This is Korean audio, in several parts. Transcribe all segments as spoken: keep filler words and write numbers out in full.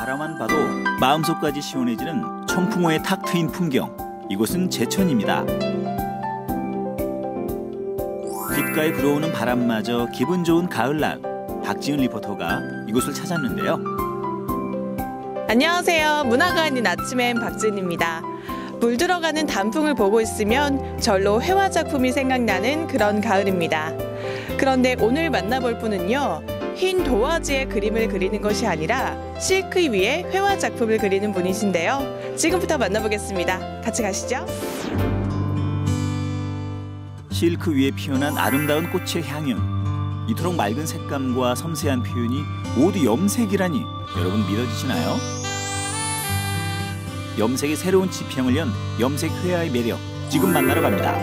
바라만 봐도 마음속까지 시원해지는 청풍호의 탁 트인 풍경. 이곳은 제천입니다. 귓가에 불어오는 바람마저 기분 좋은 가을날, 박지은 리포터가 이곳을 찾았는데요. 안녕하세요. 문화가 아닌 아침엔 박지은입니다. 물 들어가는 단풍을 보고 있으면 절로 회화 작품이 생각나는 그런 가을입니다. 그런데 오늘 만나볼 분은요, 흰 도화지에 그림을 그리는 것이 아니라 실크 위에 회화 작품을 그리는 분이신데요. 지금부터 만나보겠습니다. 같이 가시죠. 실크 위에 피어난 아름다운 꽃의 향연. 이토록 맑은 색감과 섬세한 표현이 모두 염색이라니 여러분 믿어지시나요? 염색의 새로운 지평을 연 염색 회화의 매력, 지금 만나러 갑니다.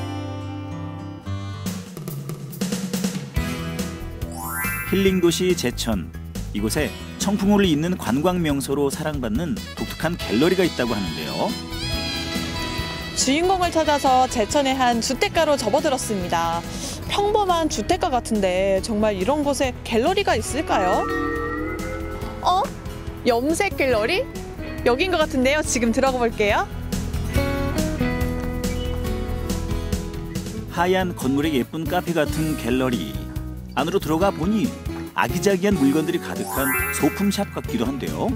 힐링도시 제천. 이곳에 청풍호를 잇는 관광명소로 사랑받는 독특한 갤러리가 있다고 하는데요. 주인공을 찾아서 제천의 한 주택가로 접어들었습니다. 평범한 주택가 같은데 정말 이런 곳에 갤러리가 있을까요? 어? 염색 갤러리? 여긴 것 같은데요. 지금 들어가 볼게요. 하얀 건물의 예쁜 카페 같은 갤러리. 안으로 들어가 보니 아기자기한 물건들이 가득한 소품샵 같기도 한데요.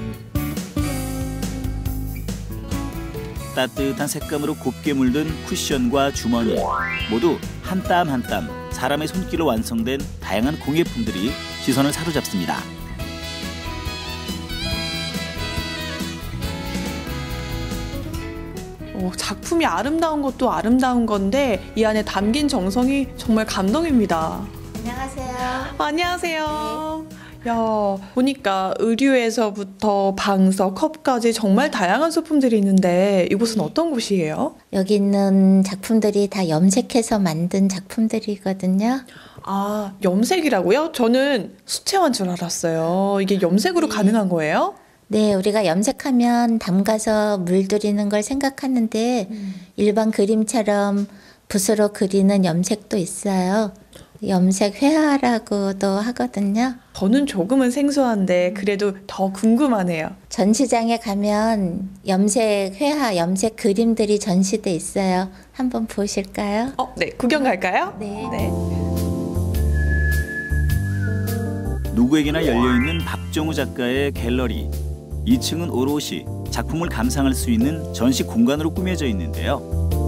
따뜻한 색감으로 곱게 물든 쿠션과 주머니, 모두 한 땀 한 땀 사람의 손길로 완성된 다양한 공예품들이 시선을 사로잡습니다. 어, 작품이 아름다운 것도 아름다운 건데 이 안에 담긴 정성이 정말 감동입니다. 안녕하세요. 안녕하세요. 네. 야, 보니까 의류에서부터 방석, 컵까지 정말 다양한 소품들이 있는데 이곳은 어떤 곳이에요? 여기 있는 작품들이 다 염색해서 만든 작품들이거든요. 아, 염색이라고요? 저는 수채화인 줄 알았어요. 이게 염색으로 네. 가능한 거예요? 네, 우리가 염색하면 담가서 물들이는 걸 생각하는데 음. 일반 그림처럼 붓으로 그리는 염색도 있어요. 염색 회화라고도 하거든요. 저는 조금은 생소한데 그래도 더 궁금하네요. 전시장에 가면 염색 회화, 염색 그림들이 전시돼 있어요. 한번 보실까요? 어, 네, 구경 갈까요? 네. 네. 누구에게나 열려있는 박정우 작가의 갤러리. 이 층은 오롯이 작품을 감상할 수 있는 전시 공간으로 꾸며져 있는데요.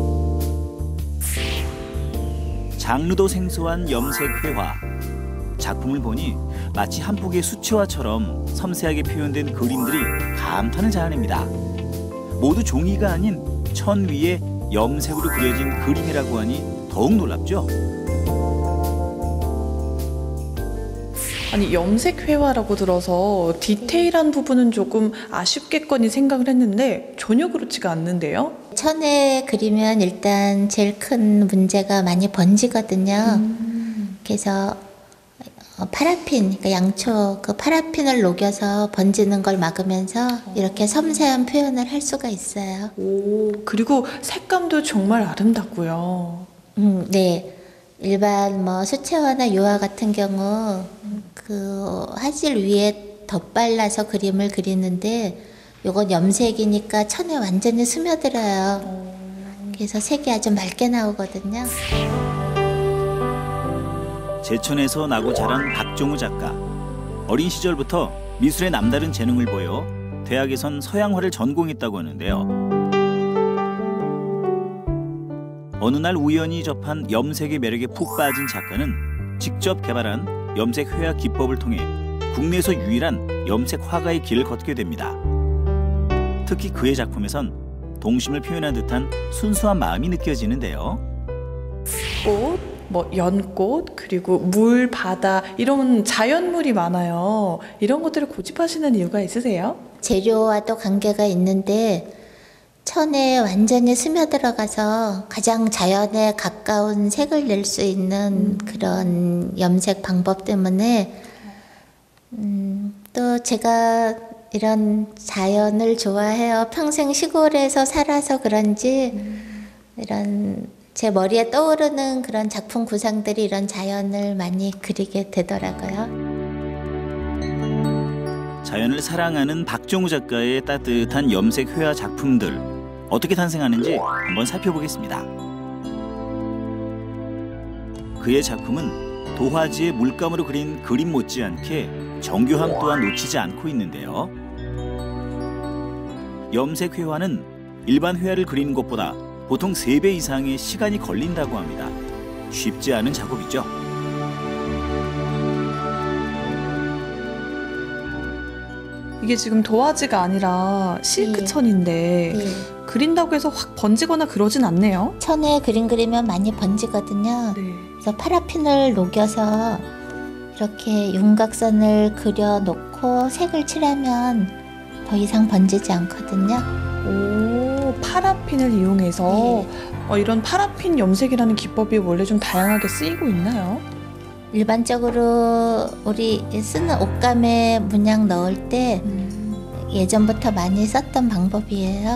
장르도 생소한 염색 회화. 작품을 보니 마치 한 폭의 수채화처럼 섬세하게 표현된 그림들이 감탄을 자아냅니다. 모두 종이가 아닌 천 위에 염색으로 그려진 그림이라고 하니 더욱 놀랍죠? 아니, 염색 회화라고 들어서 디테일한 부분은 조금 아쉽겠거니 생각을 했는데 전혀 그렇지가 않는데요? 천에 그리면 일단 제일 큰 문제가 많이 번지거든요. 음. 그래서 파라핀, 그러니까 양초 그 파라핀을 녹여서 번지는 걸 막으면서 이렇게 섬세한 표현을 할 수가 있어요. 오, 그리고 색감도 정말 아름답고요. 음, 네. 일반 뭐 수채화나 유화 같은 경우 그 화실 위에 덧발라서 그림을 그리는데 요건 염색이니까 천에 완전히 스며들어요. 그래서 색이 아주 맑게 나오거든요. 제천에서 나고 자란 박정우 작가. 어린 시절부터 미술에 남다른 재능을 보여 대학에선 서양화를 전공했다고 하는데요. 어느 날 우연히 접한 염색의 매력에 푹 빠진 작가는 직접 개발한 염색 회화 기법을 통해 국내에서 유일한 염색 화가의 길을 걷게 됩니다. 특히 그의 작품에선 동심을 표현한 듯한 순수한 마음이 느껴지는데요. 꽃, 뭐 연꽃, 그리고 물, 바다 이런 자연물이 많아요. 이런 것들을 고집하시는 이유가 있으세요? 재료와도 관계가 있는데 천에 완전히 스며들어가서 가장 자연에 가까운 색을 낼 수 있는 음. 그런 염색 방법 때문에 음, 또 제가 이런 자연을 좋아해요. 평생 시골에서 살아서 그런지 음. 이런 제 머리에 떠오르는 그런 작품 구상들이 이런 자연을 많이 그리게 되더라고요. 자연을 사랑하는 박정우 작가의 따뜻한 염색 회화 작품들 어떻게 탄생하는지 한번 살펴보겠습니다. 그의 작품은 도화지에 물감으로 그린 그림 못지않게 정교함 또한 놓치지 않고 있는데요. 염색 회화는 일반 회화를 그리는 것보다 보통 세 배 이상의 시간이 걸린다고 합니다. 쉽지 않은 작업이죠. 이게 지금 도화지가 아니라 실크천인데 네. 그린다고 해서 확 번지거나 그러진 않네요. 천에 그림 그리면 많이 번지거든요. 네. 그래서 파라핀을 녹여서 이렇게 윤곽선을 그려놓고 색을 칠하면 더 이상 번지지 않거든요. 오, 파라핀을 이용해서 네. 어, 이런 파라핀 염색이라는 기법이 원래 좀 다양하게 쓰이고 있나요? 일반적으로 우리 쓰는 옷감에 문양 넣을 때 음. 예전부터 많이 썼던 방법이에요.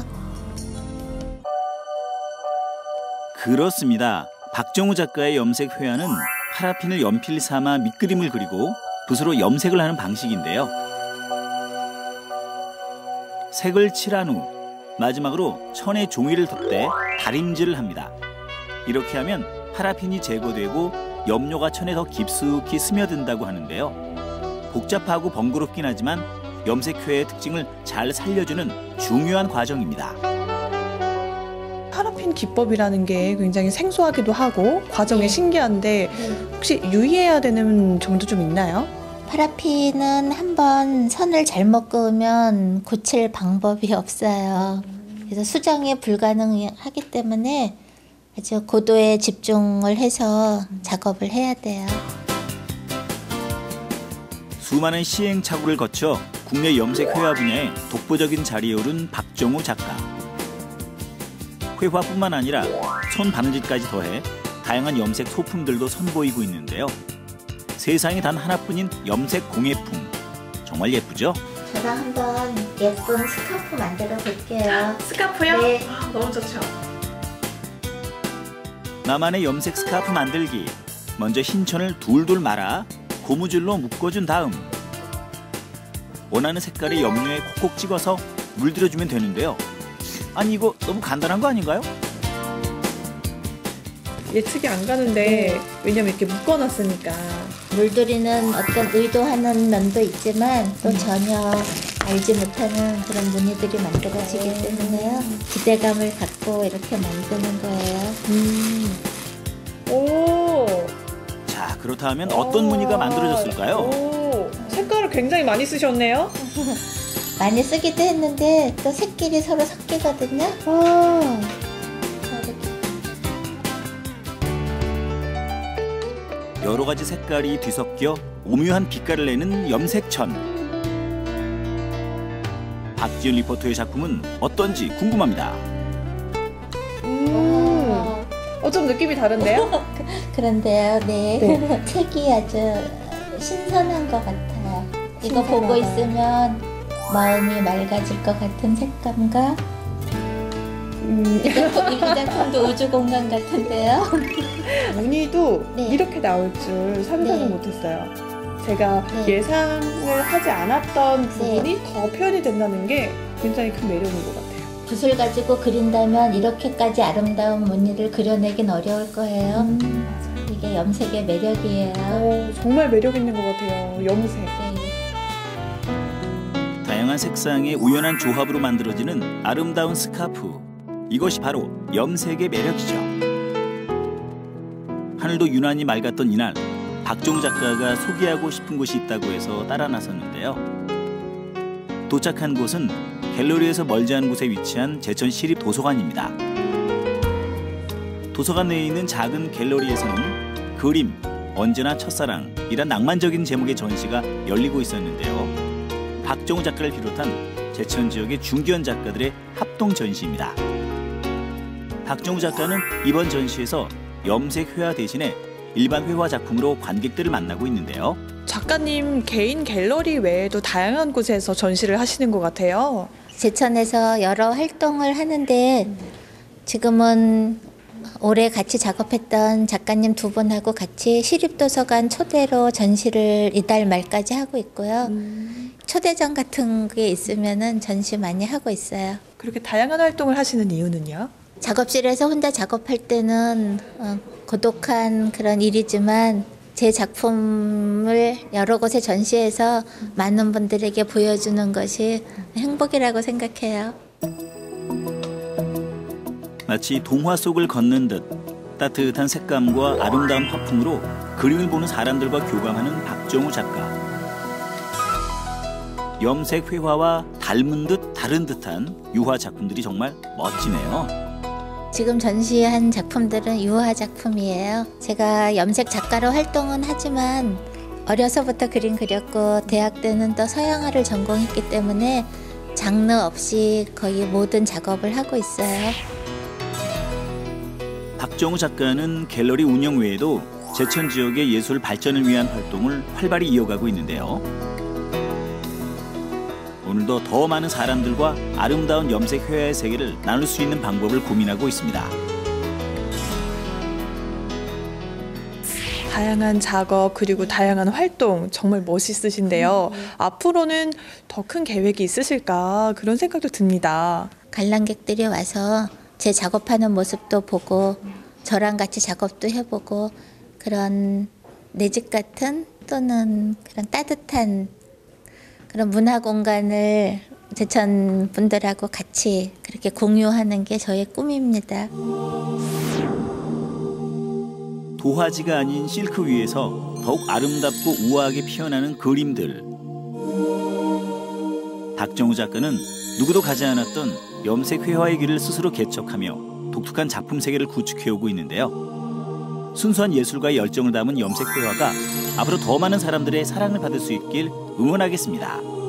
그렇습니다. 박정우 작가의 염색 회화는 파라핀을 연필 삼아 밑그림을 그리고 붓으로 염색을 하는 방식인데요. 색을 칠한 후 마지막으로 천에 종이를 덧대 다림질을 합니다. 이렇게 하면 파라핀이 제거되고 염료가 천에 더 깊숙이 스며든다고 하는데요. 복잡하고 번거롭긴 하지만 염색회의 특징을 잘 살려주는 중요한 과정입니다. 파라핀 기법이라는 게 굉장히 생소하기도 하고 과정이 네. 신기한데 네. 혹시 유의해야 되는 점도 좀 있나요? 파라핀은 한번 선을 잘못 그으면 고칠 방법이 없어요. 그래서 수정이 불가능하기 때문에 아주 고도에 집중을 해서 작업을 해야 돼요. 수많은 시행착오를 거쳐 국내 염색 회화 분야에 독보적인 자리에 오른 박정우 작가. 회화뿐만 아니라 손 바느질까지 더해 다양한 염색 소품들도 선보이고 있는데요. 세상에 단 하나뿐인 염색 공예품. 정말 예쁘죠? 저랑 한번 예쁜 스카프 만들어 볼게요. 스카프요? 네. 아, 너무 좋죠. 나만의 염색 스카프 만들기. 먼저 흰천을 둘둘 말아 고무줄로 묶어준 다음 원하는 색깔의 염료에 콕콕 찍어서 물들여주면 되는데요. 아니 이거 너무 간단한 거 아닌가요? 예측이 안 가는데 왜냐면 이렇게 묶어놨으니까. 물들이는 어떤 의도하는 면도 있지만 또 전혀 알지 못하는 그런 무늬들이 만들어지기 때문에요. 기대감을 갖고 이렇게 만드는 거예요. 음. 오. 자, 그렇다면 어떤 무늬가 만들어졌을까요? 오. 색깔을 굉장히 많이 쓰셨네요. 많이 쓰기도 했는데 또 색끼리 서로 섞이거든요. 오. 여러 가지 색깔이 뒤섞여 오묘한 빛깔을 내는 염색천. 박지윤 리포터의 작품은 어떤지 궁금합니다. 음. 어, 좀 느낌이 다른데요? 그런데요, 네. 네. 색이 아주 신선한 것 같아요. 이거 신선하다. 보고 있으면 마음이 맑아질 것 같은 색감과 음. 이 작품- 이 작품도 우주 공간 같은데요. 무늬도 네. 이렇게 나올 줄 상상을 네. 못했어요. 제가 네. 예상을 하지 않았던 부분이 더 표현이 된다는 게 굉장히 큰 매력인 것 같아요. 붓을 가지고 그린다면 이렇게까지 아름다운 무늬를 그려내긴 어려울 거예요. 음, 이게 염색의 매력이에요. 오, 정말 매력 있는 것 같아요. 염색. 네. 다양한 색상의 우연한 조합으로 만들어지는 아름다운 스카프. 이것이 바로 염색의 매력이죠. 하늘도 유난히 맑았던 이날, 박정우 작가가 소개하고 싶은 곳이 있다고 해서 따라 나섰는데요. 도착한 곳은 갤러리에서 멀지 않은 곳에 위치한 제천 시립 도서관입니다. 도서관 내에 있는 작은 갤러리에서는 그림, 언제나 첫사랑이란 낭만적인 제목의 전시가 열리고 있었는데요. 박정우 작가를 비롯한 제천 지역의 중견 작가들의 합동 전시입니다. 박정우 작가는 이번 전시에서 염색 회화 대신에 일반 회화 작품으로 관객들을 만나고 있는데요. 작가님 개인 갤러리 외에도 다양한 곳에서 전시를 하시는 것 같아요. 제천에서 여러 활동을 하는데 지금은 올해 같이 작업했던 작가님 두 분하고 같이 시립도서관 초대로 전시를 이달 말까지 하고 있고요. 음. 초대전 같은 게 있으면은 전시 많이 하고 있어요. 그렇게 다양한 활동을 하시는 이유는요? 작업실에서 혼자 작업할 때는 어, 고독한 그런 일이지만 제 작품을 여러 곳에 전시해서 많은 분들에게 보여주는 것이 행복이라고 생각해요. 마치 동화 속을 걷는 듯 따뜻한 색감과 아름다운 화풍으로 그림을 보는 사람들과 교감하는 박정우 작가. 염색 회화와 닮은 듯 다른 듯한 유화 작품들이 정말 멋지네요. 지금 전시한 작품들은 유화 작품이에요. 제가 염색 작가로 활동은 하지만 어려서부터 그림 그렸고 대학 때는 또 서양화를 전공했기 때문에 장르 없이 거의 모든 작업을 하고 있어요. 박정우 작가는 갤러리 운영 외에도 제천 지역의 예술 발전을 위한 활동을 활발히 이어가고 있는데요. 오늘도 더 많은 사람들과 아름다운 염색 회화의 세계를 나눌 수 있는 방법을 고민하고 있습니다. 다양한 작업 그리고 다양한 활동 정말 멋있으신데요. 앞으로는 더 큰 계획이 있으실까 그런 생각도 듭니다. 관람객들이 와서 제 작업하는 모습도 보고 저랑 같이 작업도 해보고 그런 내 집 같은 또는 그런 따뜻한 그런 문화 공간을 제천 분들하고 같이 그렇게 공유하는 게 저의 꿈입니다. 도화지가 아닌 실크 위에서 더욱 아름답고 우아하게 피어나는 그림들. 박정우 작가는 누구도 가지 않았던 염색 회화의 길을 스스로 개척하며 독특한 작품 세계를 구축해오고 있는데요. 순수한 예술가의 열정을 담은 염색 회화가 앞으로 더 많은 사람들의 사랑을 받을 수 있길 응원하겠습니다.